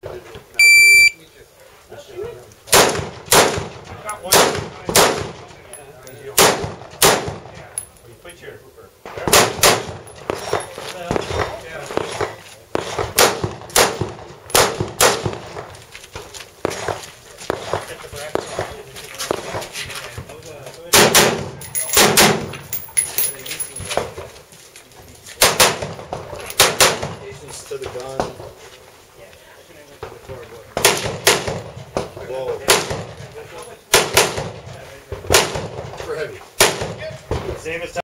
Got one. You put your to the gun. Whoa. Super heavy. same as